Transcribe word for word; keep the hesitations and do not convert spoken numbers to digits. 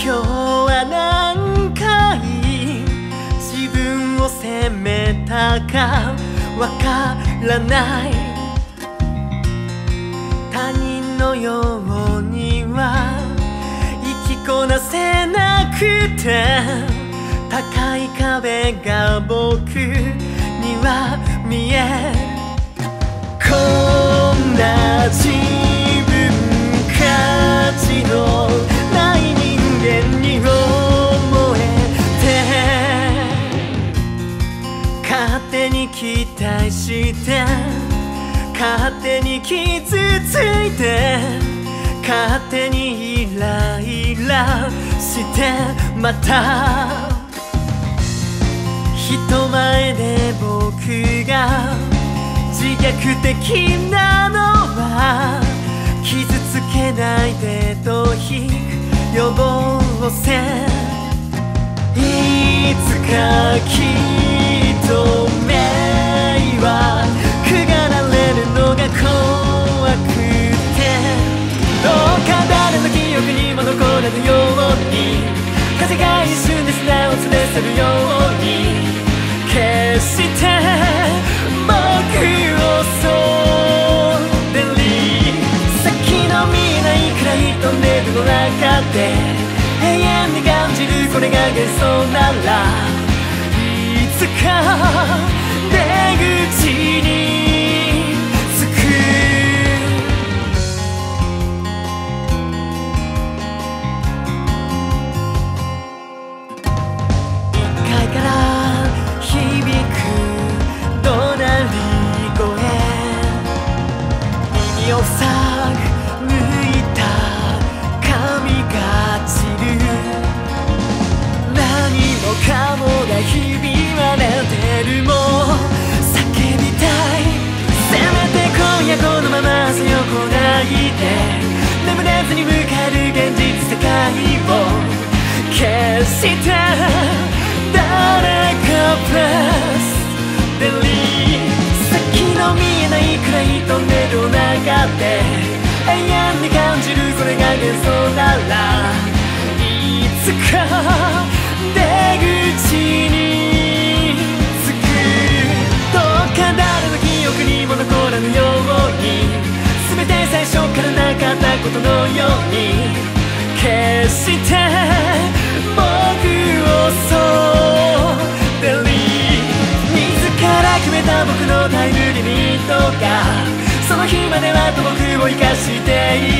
今日は何回自分を責めたかわからない。他人のようには生きこなせなくて、高い壁が僕には見える。こんな自分価値のない人間に思えて、勝手に期待して勝手に傷ついて勝手にイライラしてまた人前で僕が自虐的なのは傷つけないでと引く予防線。いつかきっと目はくがられるのが怖くて、どうか誰の記憶にも残れるように風が一瞬で砂を連れ去るように決して僕をそでり先の見えないくらいトンネルの中で永遠に感じるこれが幻想ならいつか出口に着く。いっかいから響く怒鳴り声、耳を塞ぐ抜いた髪が散る。何もかもがひび割れてる。もう叫びたい。せめて今夜このまま朝横抱いて眠れずに迎える現実世界を決して誰かプラスデリ先の見えないくらいトンネルの中で永遠に感じるこれが幻想ならいつか出口に着く。どうか誰の記憶にも残らぬように全て最初からなかったことのように決して僕をそうでり自ら決めた僕のタイムリミットがその日まではと僕を生かしてい